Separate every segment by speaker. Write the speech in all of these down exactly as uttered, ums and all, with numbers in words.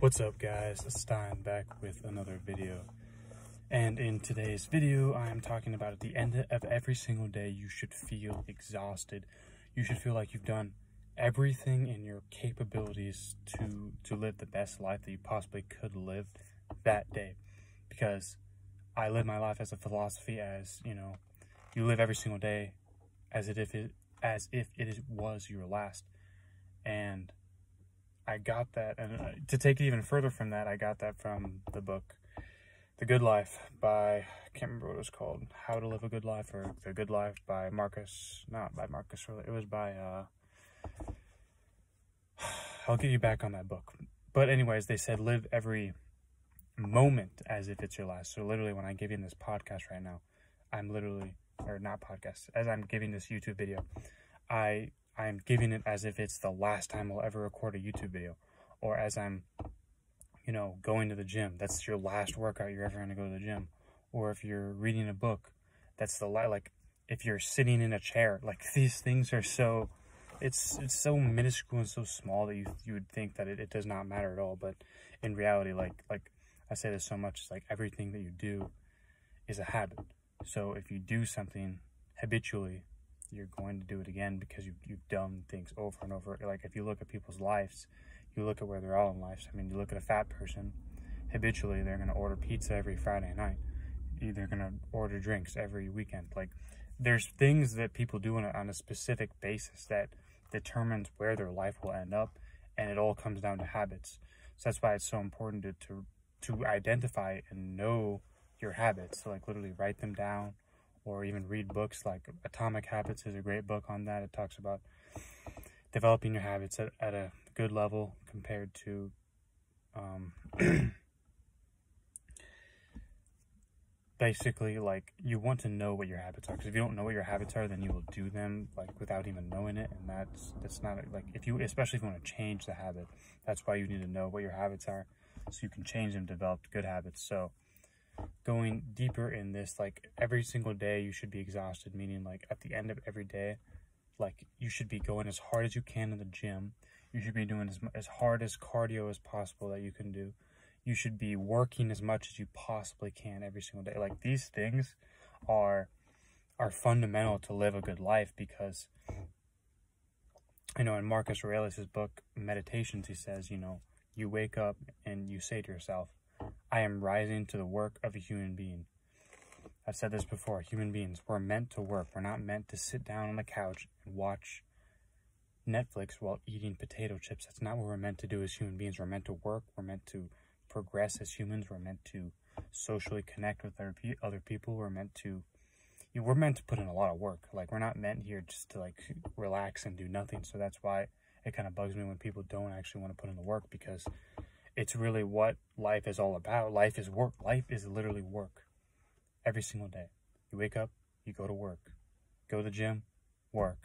Speaker 1: What's up, guys? Stein back with another video. And in today's video, I am talking about at the end of every single day, you should feel exhausted. You should feel like you've done everything in your capabilities to to live the best life that you possibly could live that day. Because I live my life as a philosophy, as you know, you live every single day as if it as if it is, was your last. And I got that, and uh, to take it even further from that, I got that from the book The Good Life by, I can't remember what it was called, How to Live a Good Life, or The Good Life by Marcus, not by Marcus, it was by, uh, I'll get you back on that book. But anyways, they said live every moment as if it's your last. So literally when I give you this podcast right now, I'm literally, or not podcast, as I'm giving this YouTube video, I I'm giving it as if it's the last time I'll ever record a YouTube video, or as I'm, you know, going to the gym. That's your last workout you're ever going to go to the gym. Or if you're reading a book, that's the la like if you're sitting in a chair. Like, these things are so, it's it's so minuscule and so small that you you would think that it, it does not matter at all. But in reality, like like I say this so much, it's like everything that you do is a habit. So if you do something habitually, you're going to do it again because you've, you've done things over and over. Like, if you look at people's lives, you look at where they're all in life. I mean, you look at a fat person, habitually, they're going to order pizza every Friday night. They're going to order drinks every weekend. Like, there's things that people do on a, on a specific basis that determines where their life will end up, and it all comes down to habits. So that's why it's so important to, to, to identify and know your habits. So, like, literally write them down, or even read books. Like Atomic Habits is a great book on that. It talks about developing your habits at, at a good level compared to um, basically, like, you want to know what your habits are, because if you don't know what your habits are, then you will do them like without even knowing it, and that's that's not like, if you, especially if you want to change the habit, that's why you need to know what your habits are, so you can change them, develop good habits. So going deeper in this, like, every single day you should be exhausted, meaning like at the end of every day, like, you should be going as hard as you can in the gym. You should be doing as, as hard as cardio as possible that you can do. You should be working as much as you possibly can every single day. Like, these things are are fundamental to live a good life, because, you know, in Marcus Aurelius' book Meditations, he says, you know, you wake up and you say to yourself, I am rising to the work of a human being. I've said this before, human beings, we're meant to work. We're not meant to sit down on the couch and watch Netflix while eating potato chips. That's not what we're meant to do as human beings. We're meant to work. We're meant to progress as humans. We're meant to socially connect with other, pe other people. We're meant to, you know, we're meant to put in a lot of work. Like, we're not meant here just to, like, relax and do nothing. So that's why it kind of bugs me when people don't actually want to put in the work, because it's really what life is all about. Life is work. Life is literally work. Every single day. You wake up, you go to work. Go to the gym, work.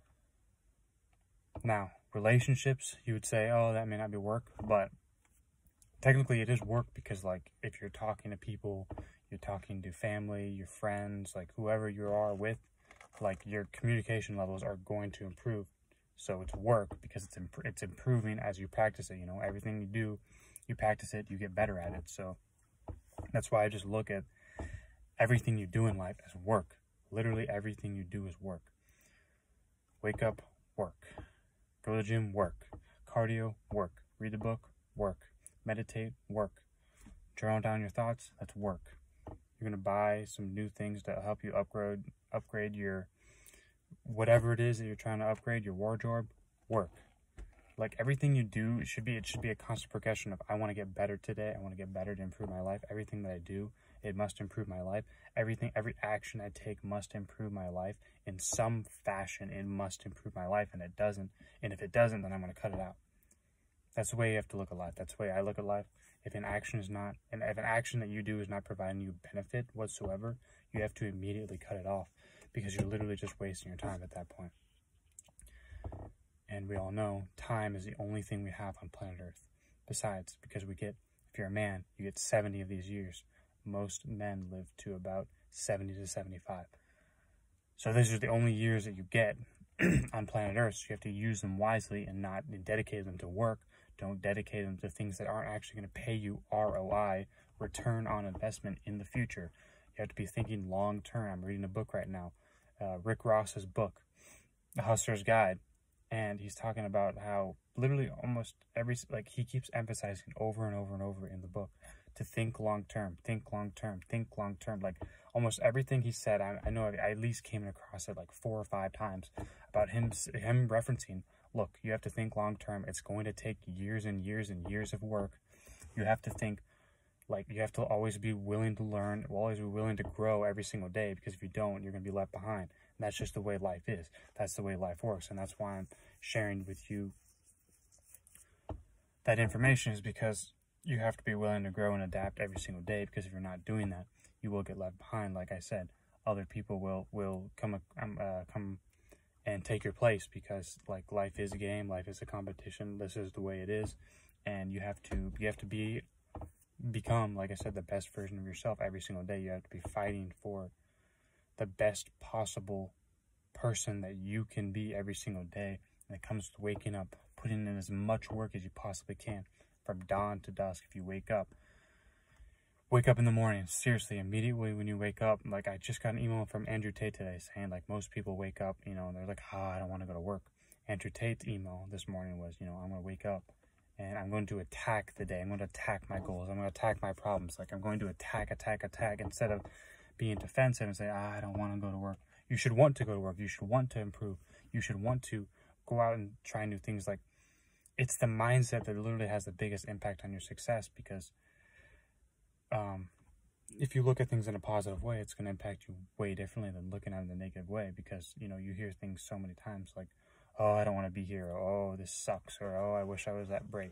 Speaker 1: Now, relationships, you would say, oh, that may not be work, but technically it is work, because, like, if you're talking to people, you're talking to family, your friends, like, whoever you are with, like, your communication levels are going to improve. So it's work, because it's imp it's improving as you practice it. You know, everything you do, you practice it, you get better at it. So that's why I just look at everything you do in life as work. Literally everything you do is work. Wake up, work. Go to the gym, work. Cardio, work. Read a book, work. Meditate, work. Journal down your thoughts, that's work. You're gonna buy some new things to help you upgrade upgrade your whatever it is that you're trying to upgrade, your wardrobe, work. Like, everything you do, it should be it should be a constant progression of, I want to get better today. I want to get better to improve my life. Everything that I do, it must improve my life. Everything, every action I take must improve my life in some fashion. It must improve my life, and it doesn't. And if it doesn't, then I'm going to cut it out. That's the way you have to look at life. That's the way I look at life. If an action is not, and if an action that you do is not providing you benefit whatsoever, you have to immediately cut it off, because you're literally just wasting your time at that point. And we all know time is the only thing we have on planet Earth. Besides, because we get, if you're a man, you get seventy of these years. Most men live to about seventy to seventy-five. So these are the only years that you get on planet Earth. So you have to use them wisely and not dedicate them to work, Don't dedicate them to things that aren't actually going to pay you R O I, return on investment, in the future. You have to be thinking long term. I'm reading a book right now, uh, Rick Ross's book, The Hustler's Guide, and he's talking about how literally almost every, like he keeps emphasizing over and over and over in the book to think long term, think long term, think long term. Like almost everything he said, I, I know I at least came across it like four or five times about him, him referencing, look, you have to think long term. It's going to take years and years and years of work. You have to think, like, you have to always be willing to learn, always be willing to grow every single day, because if you don't, you're going to be left behind. And that's just the way life is. That's the way life works. And that's why I'm sharing with you that information, is because you have to be willing to grow and adapt every single day, because if you're not doing that, you will get left behind. Like I said, other people will, will come, um, uh, come and take your place, because like life is a game, life is a competition. This is the way it is. And you have to, you have to be, become, like I said, the best version of yourself every single day. You have to be fighting for the best possible person that you can be every single day. And it comes to waking up, putting in as much work as you possibly can from dawn to dusk. If you wake up, wake up in the morning, seriously, immediately when you wake up. Like, I just got an email from Andrew Tate today saying, like, most people wake up, you know, and they're like, ah, oh, I don't want to go to work. Andrew Tate's email this morning was, you know, I'm going to wake up and I'm going to attack the day. I'm going to attack my goals. I'm going to attack my problems. Like, I'm going to attack, attack, attack, instead of being defensive and say, ah, I don't want to go to work. You should want to go to work. You should want to improve. You should want to go out and try new things. Like, it's the mindset that literally has the biggest impact on your success, because um, if you look at things in a positive way, it's going to impact you way differently than looking at it in a negative way, because, you know, you hear things so many times like, oh, I don't want to be here, or oh, this sucks, or oh, I wish I was at break.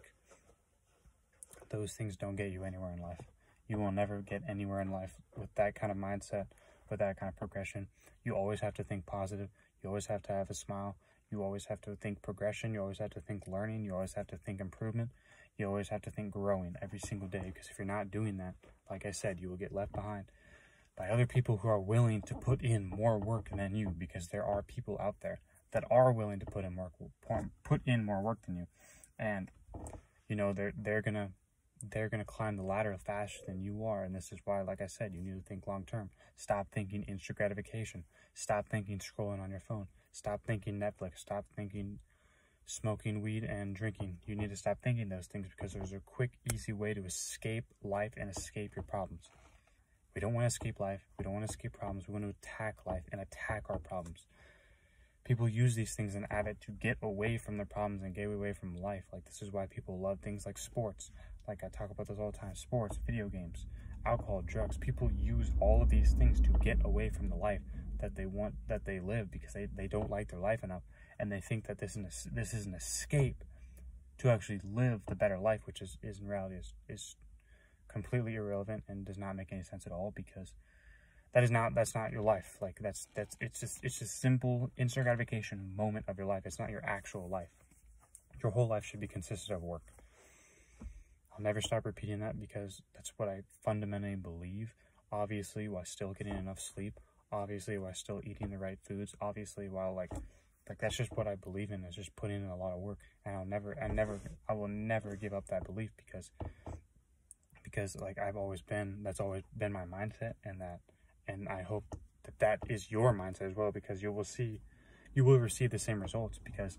Speaker 1: Those things don't get you anywhere in life. You will never get anywhere in life with that kind of mindset, with that kind of progression. You always have to think positive. You always have to have a smile. You always have to think progression. You always have to think learning. You always have to think improvement. You always have to think growing every single day, because if you're not doing that, like I said, you will get left behind by other people who are willing to put in more work than you, because there are people out there that are willing to put in work, put in more work than you, and you know they're they're gonna they're gonna climb the ladder faster than you are. And this is why, like I said, you need to think long term. Stop thinking instant gratification. Stop thinking scrolling on your phone. Stop thinking Netflix. Stop thinking smoking weed and drinking. You need to stop thinking those things, because there's a quick, easy way to escape life and escape your problems. We don't want to escape life. We don't want to escape problems. We want to attack life and attack our problems. People use these things and add it to get away from their problems and get away from life. Like, this is why people love things like sports. Like, I talk about this all the time. Sports, video games, alcohol, drugs. People use all of these things to get away from the life that they want, that they live, because they, they don't like their life enough. And they think that this is, this is an escape to actually live the better life, which is, is in reality is, is completely irrelevant and does not make any sense at all, because that is not, that's not your life. Like, that's, that's, it's just, it's just simple instant gratification moment of your life. It's not your actual life. Your whole life should be consistent of work. I'll never stop repeating that, because that's what I fundamentally believe. Obviously, while still getting enough sleep, obviously while still eating the right foods, obviously while like, like that's just what I believe in, is just putting in a lot of work. And I'll never, I never, I will never give up that belief, because, because like I've always been, that's always been my mindset, and that, and I hope that that is your mindset as well, because you will see, you will receive the same results. Because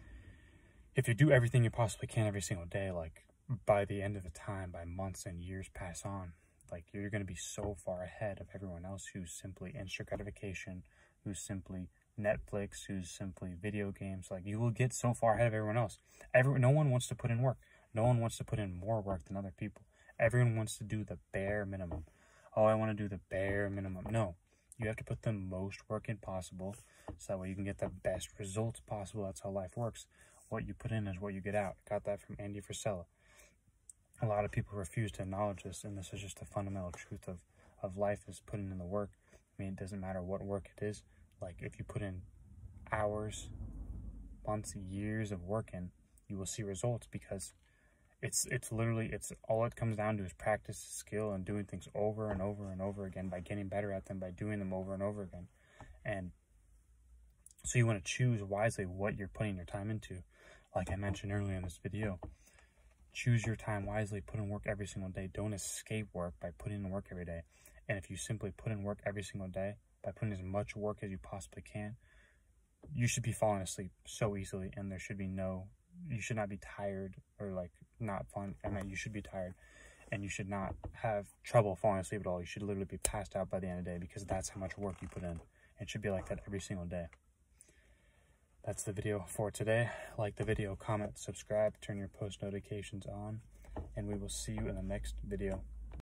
Speaker 1: if you do everything you possibly can every single day, like by the end of the time, by months and years pass on, like you're going to be so far ahead of everyone else who's simply instant gratification, who's simply Netflix, who's simply video games. Like, you will get so far ahead of everyone else. Everyone, no one wants to put in work. No one wants to put in more work than other people. Everyone wants to do the bare minimum. Oh, I want to do the bare minimum. No, you have to put the most work in possible, so that way you can get the best results possible. That's how life works. What you put in is what you get out. Got that from Andy Frisella. A lot of people refuse to acknowledge this, and this is just a fundamental truth of, of life, is putting in the work. I mean, it doesn't matter what work it is. Like, if you put in hours, months, years of work in, you will see results, because it's it's literally, it's all it comes down to is practice, skill, and doing things over and over and over again, by getting better at them, by doing them over and over again. And so you want to choose wisely what you're putting your time into. Like I mentioned earlier in this video, choose your time wisely, put in work every single day. Don't escape work by putting in work every day. And if you simply put in work every single day, by putting as much work as you possibly can, you should be falling asleep so easily, and there should be no, you should not be tired or like not falling, I mean, you should be tired, and you should not have trouble falling asleep at all. You should literally be passed out by the end of the day, because that's how much work you put in. It should be like that every single day. That's the video for today. Like the video, comment, subscribe, turn your post notifications on, and we will see you in the next video.